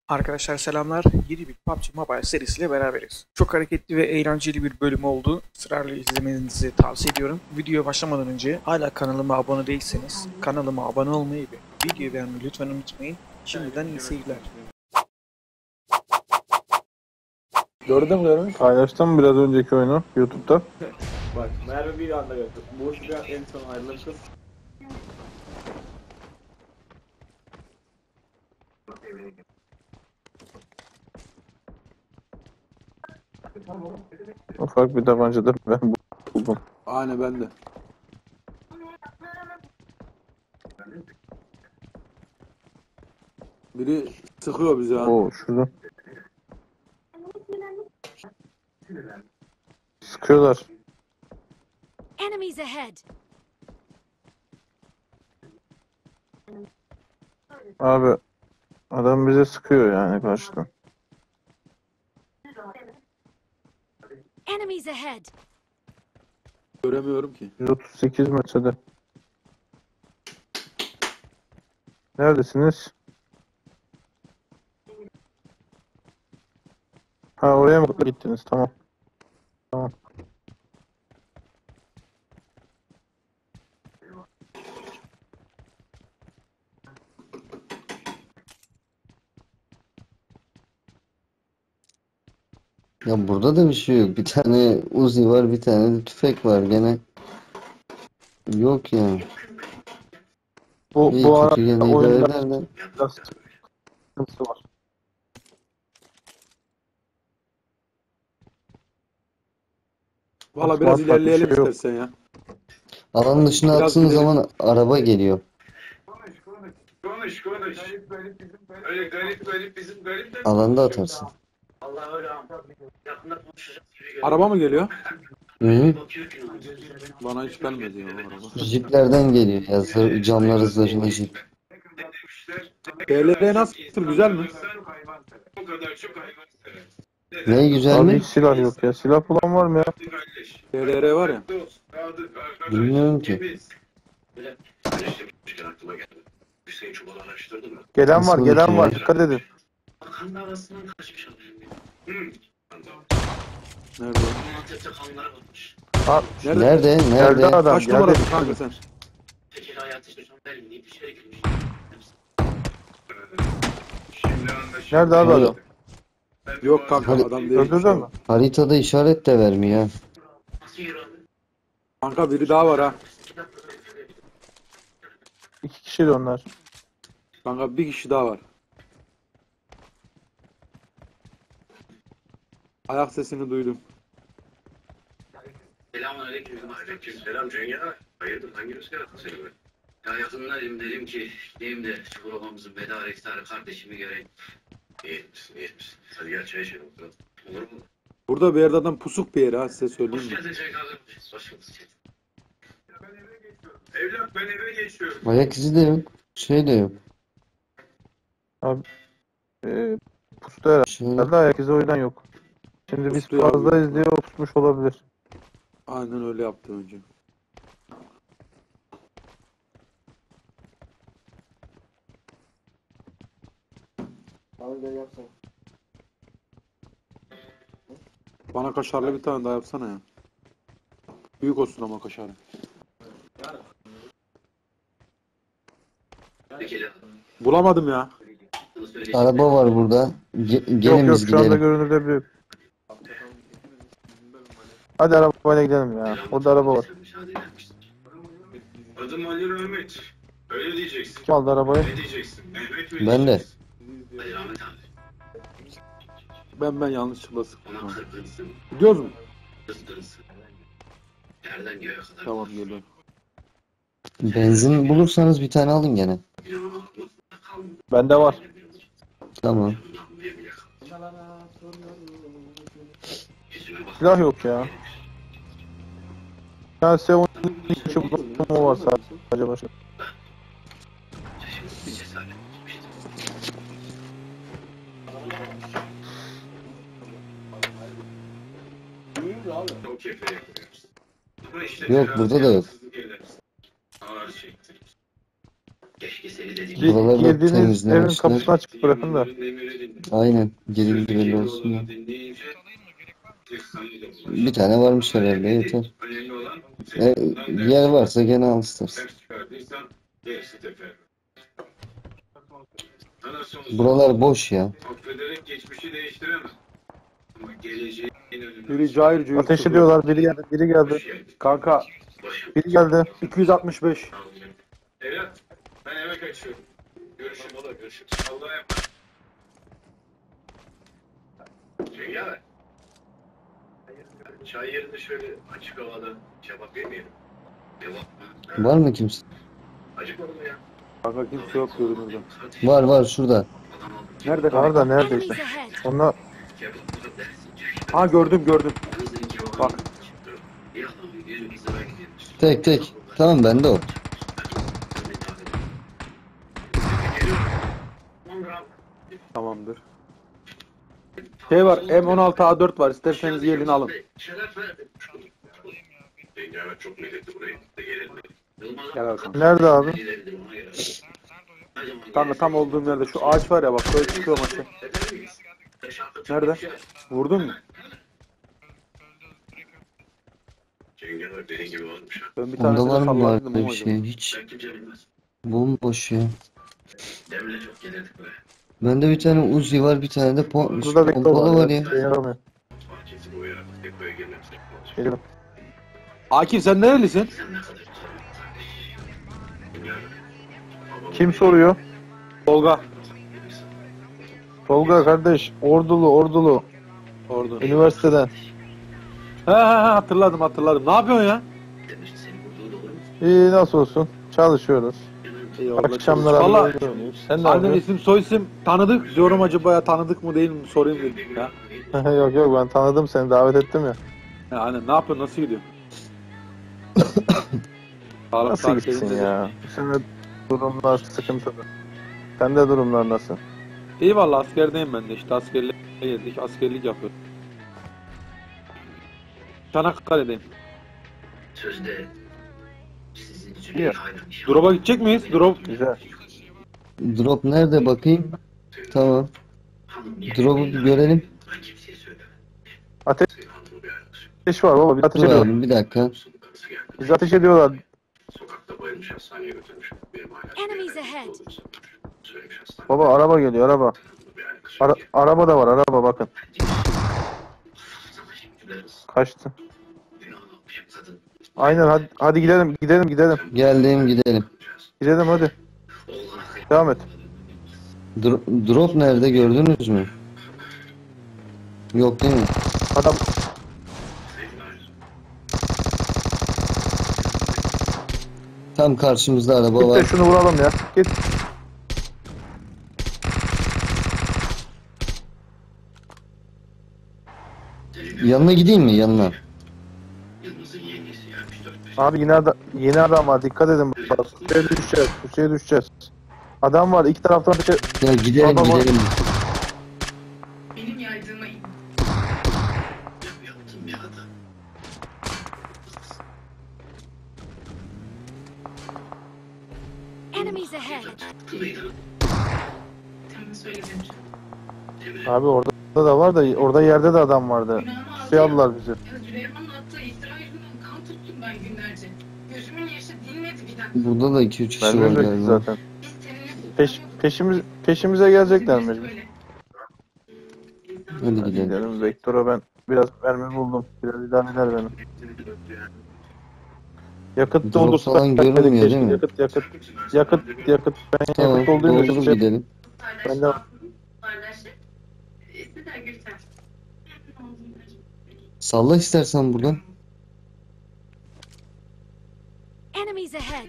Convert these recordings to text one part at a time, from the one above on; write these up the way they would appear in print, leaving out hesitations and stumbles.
Arkadaşlar selamlar. Yeni bir PUBG Mobile serisiyle beraberiz. Çok hareketli ve eğlenceli bir bölüm oldu. Israrla izlemenizi tavsiye ediyorum. Videoya başlamadan önce hala kanalıma abone değilseniz kanalıma abone olmayı ve videoyu beğenmeyi lütfen unutmayın. Şimdiden iyi seyirler. Gördün mü görmüş? Paylaştım biraz önceki oyunu YouTube'da. Bak Merve bir anda gördü. Boşluğa en son ayrılır kız. Ufak bir tabancada ben buldum. Aynen ben de. Biri sıkıyor bizi ha. Oo şurada. Sıkıyorlar. Enemies ahead! Abi adam bize sıkıyor yani karşıdan. Enemies ahead! Göremiyorum ki. 138 metrede. Neredesiniz? Ha oraya mı gittiniz? Tamam. Tamam. Ya burada da bir şey yok. Bir tane Uzi var, bir tane de tüfek var. Gene yok yani. İyi Bu kötü ara gene idare oyunda eder de. biraz sıkıntısı var. Valla biraz Basmak bir ilerleyelim şey yok. istersen ya. Alanın dışına Biraz attığın gidelim. zaman araba geliyor. Konuş. Öyle garip bizim garip de. Alanda atarsın. Allah öyle yakında konuşacağız gibi geliyor. Araba mı geliyor? Hı-hı. Bakıyor ki ne olacak. Bana hiç gelmedi ya araba. Jiplerden geliyor ya. Camları zırhlı jip. PLR nasıl? Güzel mi? O kadar çok hayvan sever. Ne güzel Abi mi? hiç silah yok ya. Silah bulan var mı ya? PLR var ya. Bilmiyorum ki. Böyle araştırmışken aklıma geldi. Hüseyin Çuval araştırdı mı? Gelen var, Nasıl gelen ki var. ya? Dikkat edin. Kan arasından kaçmış adam. Nerede? Antep'te kanlara batmış. Ha, Nerede? Nerede? geldi Nerede? adam. Kaç Geldi. numarası kanka sen? Tekeli hayatı işte benim deyip içeri girmiş. Nerede abi adam? Yok kanka Hadi. adam değil. Öldürdün mü? Haritada işaret de vermiyor. Nasıl yer abi? Kanka biri daha var ha. 2 kişi de onlar. Kanka bir kişi daha var. Ayak sesini duydum. Selamünaleyküm. Aleykümselam Cengiz. Hayırdır hangi rüzgar attı seni böyle? Ya yakından dedim ki gideyim de şu babamızın veda iftarı kardeşimi göreyim. İyi etmişsin. Hadi gel çay içelim. Olur mu? Burada bir yerde adam pusuk bir yer ha size söyleyeyim Hoş mi? geldin Cengiz abi. Hoş bulduk. Evlat ben eve geçiyorum. Ayak izi de yok. Şey de yok. Pustu herhalde. Şey, Herkese oyundan yok. Şimdi biz Pustu ya abi. fazlayız diye o pusmuş olabilir. Aynen öyle yaptı önce. Bana kaşarlı bir tane daha yapsana ya. Büyük olsun ama kaşarlı. Tekeli Bulamadım ya. adını söyle. araba var burada. Yok Gelin yok biz şu anda gidelim. görünürde büyük. Hadi arabayla gidelim ya. Orada araba var. Adım Ali Rahmet. Öyle diyeceksin. Kim aldı arabayı? Ne diyeceksin? Mehmet mi Ben de. diyeceksin? Ali Rahmet abi. Ben yanlışlıkla sıktım. Ona ha. kırgınsın. Gidiyoruz mu? Kızgınsın. Yerden göğe kadar. Tamam geliyorum. Benzin bulursanız bir tane alın gene. Bende var. Tamam. Silah yok ya. Ya S12 çubuğum var sadece başka. Çok keyifli yapıyoruz. Ama işte Yok, biraz burada da yok. yalnızlık gelir. Ağır çekti. Keşke seni de Buraları da Girdiğiniz evin temizlemişler. kapısını açık bırakın da. Aynen. Girildi belli olsun ya. Bir tane varmış herhalde yeter. Yer varsa gene al istersen. Buralar boş ya. Affederek geçmişi değiştiremem. Ama geleceğin önünde Biri cayır cayır Ateş sıkıyor. ediyorlar. Biri geldi. Biri geldi. Kanka Biri geldi. 265. Evlat, ben eve kaçıyorum. Görüşürüz. Görüşürüz. Allah'a emanet. Cengaver. Çay yerinde şöyle açık havada kebap yemeyelim. Kebap mı? Var mı kimse? Acıkmadım ya. Kanka kimse yok görünürde. Var şurada. Nerede Var kanka? da nerede Enemies işte. ahead. Onlar Kebap mı dersin? Ha gördüm. Bak. Tek. Tamam bende o. Tamamdır. Şey var M16A4 var. İsterseniz gelin alın. Cengaver çok lezzetli burayı. Gelelim. Gel Hakan. nerede abi? Kanka tam olduğum yerde. Şu ağaç var ya bak. Böyle çıkıyor maçı. Nerede? Vurdun mu? Cengaver dediğin gibi olmuş ha. Ben bir Onda tanesini var mı salladım böyle ama bir şey? Hiç Ben kimse bilmez. bomboş ya. Demle çok gelirdik buraya. Bende bir tane Uzi var, bir tane de Burada Vektor pompalı var ya. Şey yaramıyor. Bahçesi boyarak depoya girmemsek olacak. Gelirim. Akif sen nerelisin? Sen ne kadar Kim soruyor? Tolga. Tolga kardeş. Ordulu. Orada. Üniversiteden. He hatırladım. Ne yapıyorsun ya? demişti seni vurduğu doğru mu? İyi nasıl olsun? Çalışıyoruz. Eyvallah. Akşamlar Valla abi oynuyoruz. Sen ne annem yapıyorsun? isim soyisim tanıdık. Diyorum acaba ya tanıdık mı değil mi sorayım dedim ya. Yok ben tanıdım seni davet ettim ya. Ya anne ne yapıyorsun nasıl gidiyor? Sağlık Nasıl saat gitsin yerinde. ya? Bu sene durumlar sıkıntılı. Sende durumlar nasıl? İyi valla askerdeyim ben de işte askerliğe geldik askerlik yapıyorum. Çanakkale'deyim. Sözde sizin için İyi. hala iş Drop'a gidecek miyiz? Drop. Güzel. Drop nerede bakayım? Tamam. Drop'u bir görelim. Ben kimseye söylemem. Ateş Hanımı bir ayrılsın. var baba. Bir ateş Dur ediyorlar. abi bir dakika. Karısı geldi. Biz ateş ediyorlar. Sokakta bayılmış hastaneye götürmüş. Benim hala Enemies ahead. söylemiş hastane. Baba araba geliyor araba. Hanımı bir ayrılsın. Araba da var araba bakın. Sana şimdi gideriz. Kaçtı. Günahını almışım kadın. Aynen hadi gidelim. Geldim gidelim. Gidelim hadi. Oğlana kıyım. Devam et. Drop nerede gördünüz mü? Yok değil mi? Adam Tam karşımızda araba git de var. şunu vuralım ya. Git. Yanına gideyim mi yanına? Yılmaz'ın yengesi gelmiş 4-5. Abi yeni adam var. Dikkat edin. Bak, Pusuya düşeceğiz. Adam var. İki taraftan bir şey. Ya gidelim Baba, gidelim. Benim yaydığıma Yaptım ya da. Enemies ahead. Kılıydı. tamam söyledim. Abi orada da var da orada yerde de adam vardı. Günahımı Şey aldı ya. aldılar bizi. Ya Süleyman'ın attığı iftira yüzünden kan tuttum ben günlerce. Gözümün yaşı dinmedi bir dakika. Burada da 2-3 kişi Ben var de galiba. zaten. Biz seninle Peşimize gelecekler mecbur. Hadi Hadi gidelim. gidelim. Vektor'a ben biraz mermi buldum. Biraz idare eder beni. Yakıt Drop doldusu falan da görünmüyor, keşke. değil mi? Yakıt. Ben Tamam yakıt doldurayım da doldurup şey- gidelim. Ben de- Kardeşim. İsmi de Gülten. Salla istersen buradan. Enemies ahead.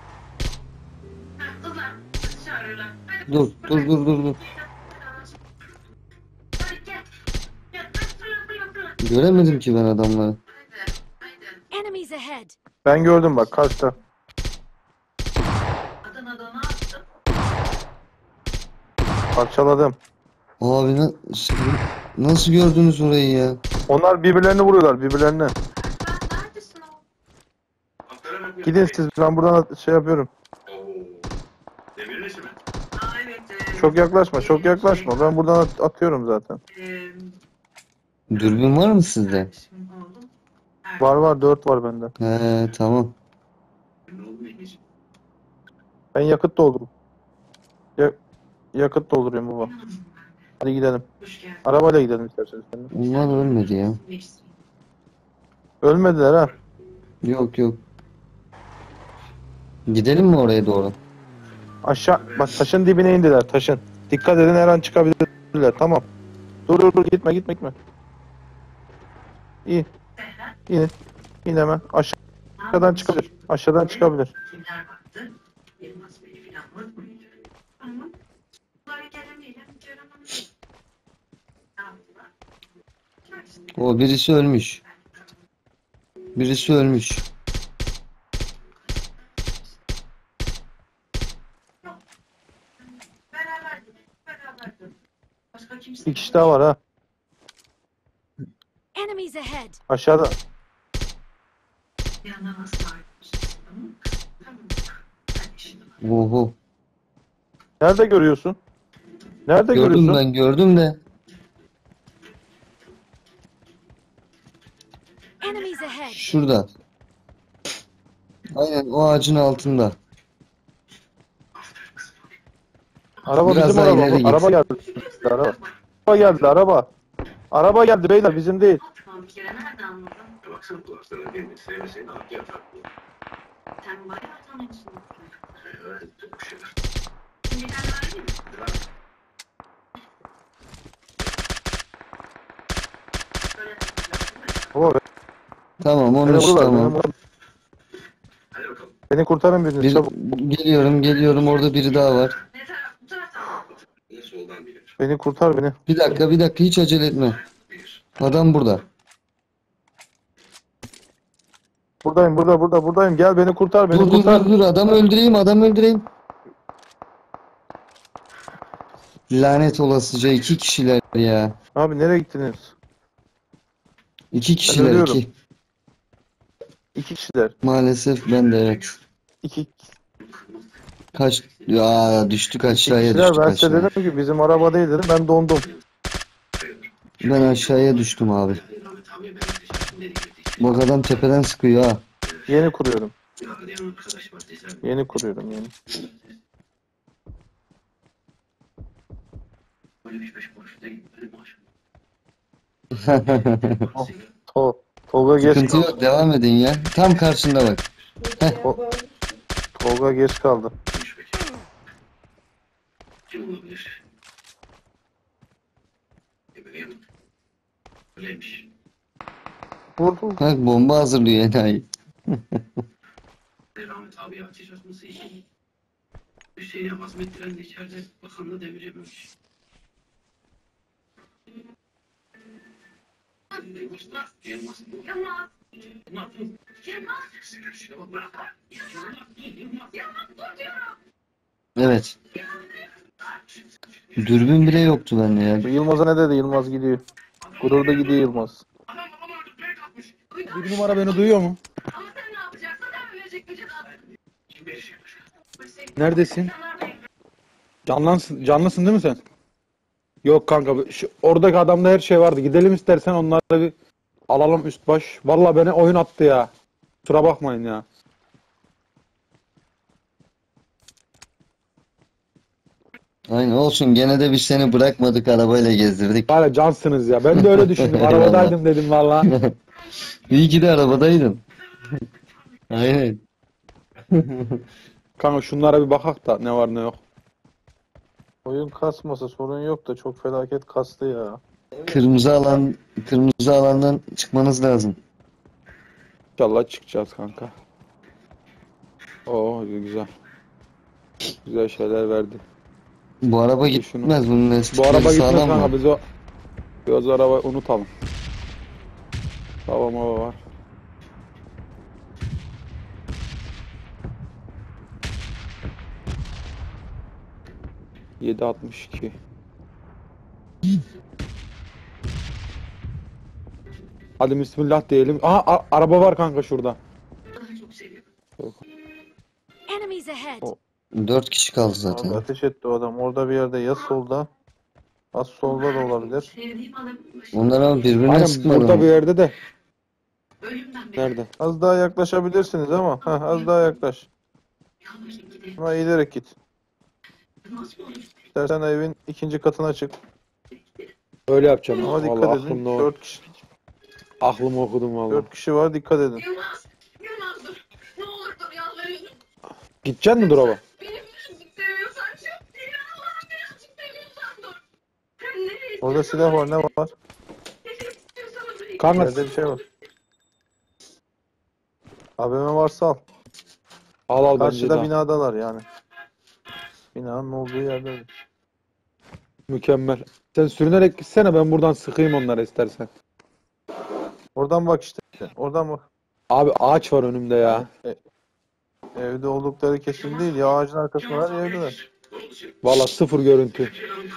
Kızlar çağırırlar. Hadi Dur. hadi gel. Gel, fırla. Göremedim ki ben adamları. Haydi. Enemies ahead. Ben gördüm bak karşıda. Adana'da ne yaptın? Parçaladım. Abi nasıl gördünüz orayı ya? Onlar birbirlerini vuruyorlar birbirlerine. Neredesin oğlum? Gidin siz ben buradan şey yapıyorum. Oo. Demirleşme. Çok yaklaşma, çok yaklaşma. Ben buradan atıyorum zaten. Dürbün var mı sizde? Var var, 4 var bende. He, tamam. Ben yakıt doldururum. Yakıt dolduruyorum baba. Hadi gidelim. Arabayla gidelim isterseniz. Onlar ölmedi ya. Ölmediler ha. Yok yok. Gidelim mi oraya doğru? Aşağı bak, taşın dibine indiler, taşın. Dikkat edin, her an çıkabilirler. Tamam. Dur gitme gitme. İyi. İn. İn hemen. Aşağıdan çıkabilir. Aşağıdan çıkabilir. Kimler baktı? Yılmaz Bey falan var mıydı? Ama bunlara gelen değil. O birisi ölmüş. Birisi ölmüş. Beraberdi. Başka kimse Bir kişi daha var ha. Enemies ahead. Aşağıda. yanına nasıl ayrılmışsın? Tamam. Hadi şimdi bak. Oho. Nerede görüyorsun? Nerede Gördüm görüyorsun? ben gördüm de. Enemies ahead. Şurada. Aynen o ağacın altında. Araba Biraz bizim daha araba. ileri git. Araba geldi. Araba. Araba geldi, araba. Araba geldi beyler, bizim değil. Tamam, bir kere nerede anladın? Baksana kulaklarına kendini sevmeseydin arkaya farklı. Sen bayağı tanıyorsun. Evet, çok bir şeyler. Şimdi ben vereyim mi? Böyle Baba, Tamam beni 13 vururlar, tamam. Hadi bakalım. Beni kurtarın biriniz, çabuk. Geliyorum orada biri daha var. ne taraf? Bu taraftan. Yine soldan bilir. Beni kurtar beni. Bir dakika hiç acele etme. Bilir. Adam burada. Buradayım. Gel beni kurtar, beni Dur kurtar. adam öldüreyim. Lanet olasıca 2 kişiler ya. Abi nereye gittiniz? 2 kişiler ölüyorum. 2. 2 kişiler. Maalesef ben de evet. 2 Kaç ya düştük aşağıya kişiler. düştük Ben size aşağıya. dedim ki bizim araba değil dedim. Ben dondum. Ben aşağıya düştüm abi. Rahmet abi ben teşekkür ederim. Bak adam tepeden sıkıyor ha. Yeni kuruyorum. Ya diyen arkadaş var desem. Yeni kuruyorum yeni. Böyle bir beş kuruş değil. Benim maaşım. Tolga geç Sıkıntı kaldı. yok devam edin ya. Tam karşında bak. Tolga geç kaldı. Konuş bakayım. Kim olabilir? Bilmiyorum. Öyleymiş. Vurdu. Bak bomba hazırlıyor enayi. Rahmet abi ateş açması için Hüseyin'e azmettiren de içeride bakanla devirememiş. Yılmaz. Yılmaz. Ne yaptın? Yılmaz. Şuna bırak. Yılmaz dur diyorum. Evet. Dürbün bile yoktu bende ya. Bu Yılmaz'a ne dedi? Yılmaz gidiyor. Gururda gidiyor Yılmaz. Adam babamı öldürmeye kalkmış. Bir numara beni duyuyor mu? Ama sen ne yapacaksın? Sen mi verecek gücü Kim verecekmiş? Neredesin? Canlısın değil mi sen? Yok kanka, oradaki adamda her şey vardı. Gidelim istersen, onları bir alalım üst baş. Vallahi beni oyun attı ya. Kusura bakmayın ya. Aynen olsun gene de biz seni bırakmadık arabayla gezdirdik. Hala cansınız ya. Ben de öyle düşündüm. Arabadaydım dedim valla. İyi ki de arabadaydın. Aynen. Kanka şunlara bir bakak da ne var ne yok. Oyun kasmasa sorun yok da çok felaket kastı ya. Kırmızı alandan çıkmanız lazım. İnşallah çıkacağız kanka. Oo güzel. Güzel şeyler verdi. Bu araba Şunu- gitmez bunun Bu lastikleri araba gitmez sağlam kanka, mı? biz o arabayı unutalım. Tamam o var. ...7.62. Hadi bismillah diyelim. Aha araba var kanka şurada. Çok seviyorum. Enemies ahead. Oh. 4 kişi kaldı Abi zaten. ateş etti o adam. Orada bir yerde ya solda. Az solda da olabilir. Sevdiğim adamın Onlar ama birbirine Aynen sıkmadı burada mı? bir yerde de. ölümden beri. Nerede? Az daha yaklaşabilirsiniz ama. Az daha yaklaş. Yalvarırım gidelim. Ama eğilerek git. Nasıl olur? İstersen evin ikinci katına çık. Öyle yapacağım. Ama Vallahi dikkat edin. aklımda o. 4 kişi, Aklımı okudum vallahi. 4 kişi var, dikkat edin. Yılmaz. Yılmaz dur. Ne olur dur yalvarıyorum. Gideceksin mi drop'a? Benim birazcık seviyorsan çok değil. Allah'ım birazcık seviyorsan dur. Sen nereye Orada silah var, ne var? nereye istiyorsan oraya. Kanka Yerde bir şey var. AVM varsa al. al bence Karşıda de. binadalar yani. Binanın olduğu yerde. Mükemmel. Sen sürünerek gitsene, ben buradan sıkayım onlara istersen. Oradan bak işte. Oradan bak. Abi ağaç var önümde ya. Evde oldukları kesin değil. Ya ağacın arkasında var ya evdeler. Vallahi sıfır görüntü.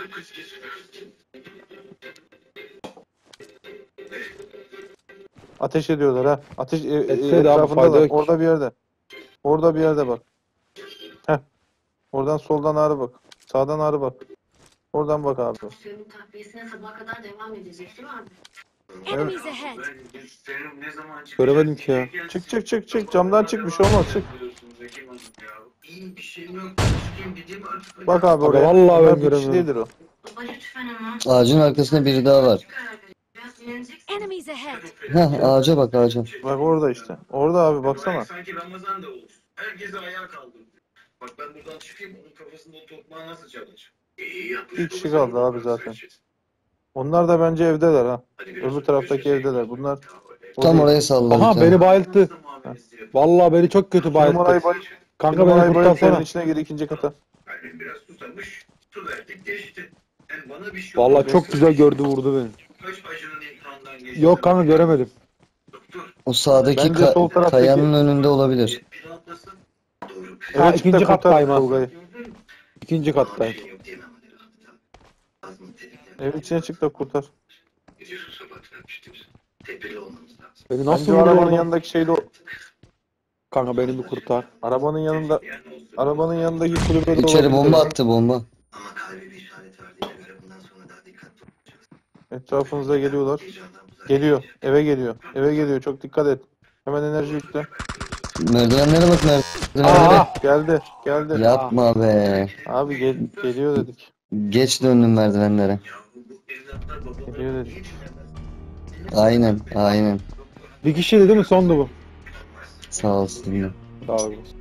Ateş ediyorlar ha. Ateş Etseydi abi, etrafındalar. fayda yok. Orada bir yerde. Orada bir yerde bak. Heh. Oradan soldan ağrı bak. Sağdan ağrı bak. Oradan bak abi. Suyun takviyesine sabaha kadar devam edecek değil mi abi? Enemies ahead. Göremedim ki ya. Çık çık çık çık. Camdan çık, bir şey olmaz, çık. İyi bir şeyim yok. Çıkayım gideyim artık. Bak abi Aga oraya. vallahi ben Bunlar bir kişi göremiyorum. değildir o. Baba lütfen ama. Ağacın arkasında biri daha var. Biraz dinleneceksin. Enemies ahead. Heh, ağaca bak ağaca. Bak orada işte. Orada abi, baksana. Sanki Ramazan da olur. Herkese ayağa kaldırdı. Bak ben buradan çıkayım, onun kafasında o tokmağı nasıl çalacak? İyi yapmış. Bir kişi kaldı abi zaten. Onlar da bence evdeler ha. Öbür taraftaki evdeler. Bunlar o Tam değil. oraya salladı bir Aha tane. beni bayılttı. Vallahi beni çok kötü Numarayı bayılttı. bay. Kanka Numarayı beni bayıp evin kurtarsana. içine gir, ikinci kata. Kalbim biraz susamış. Su verdik geçti. Hem bana bir şey Vallahi olmaz. çok güzel gördü, vurdu beni. Kaç acının imtihandan geçti. Yok kanka göremedim. Doktor. O sağdaki Bence sol taraftaki- kayanın önünde olabilir. Bir atlasın. Doğru. Ha, Evet, ikinci kattayım ha. Tolga'yı. İkinci kattayım. Bir şey yok diyemem. Ağzını tetikten. Evin içine çık da kurtar. Gidiyorsun sabahtan işte. Tepeli olmamız lazım. Beni nasıl Bence o vuruyor arabanın adam? yanındaki şeyde o. Kanka beni bir kurtar. Arabanın yanında, arabanın yanındaki kulübede İçeri olabilir. bomba attı bomba. Ama kalbi bir işaret verdiğine göre bundan sonra daha dikkatli olacağız. Etrafınıza geliyorlar. Heyecandan uzak Geliyor. geçeceğiz. Eve geliyor. Eve geliyor. Çok dikkat et. Hemen enerji yükle. Merdivenlere bak merdivenlere. Aa! Geldi. Geldi. Yapma be. Abi geliyor dedik. Geç döndüm merdivenlere. Ya bu evlatlar babalar Geliyor niye dedik. dinlemez? Aynen aynen. Bir kişiydi değil mi? Sondu bu. Sağ olsun. Sağ olun.